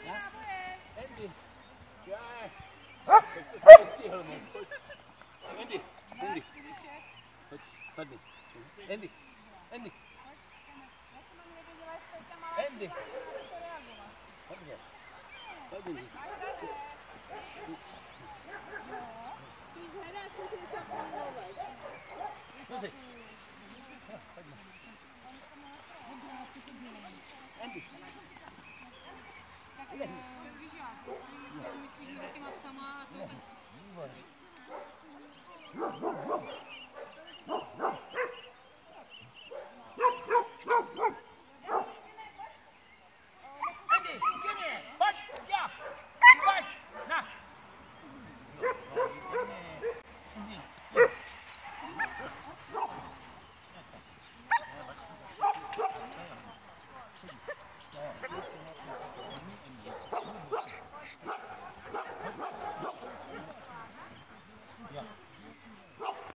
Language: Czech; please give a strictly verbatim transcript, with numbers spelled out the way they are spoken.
Andy. Jaj. Pojď, stihl mě, pojď. Andy, Andy. Pojď, padni. Andy, Andy. Andy. Dobře. Padni. Nosi. Padni. Andy. Tak víš jak, myslíš mezi těma psama a to tak...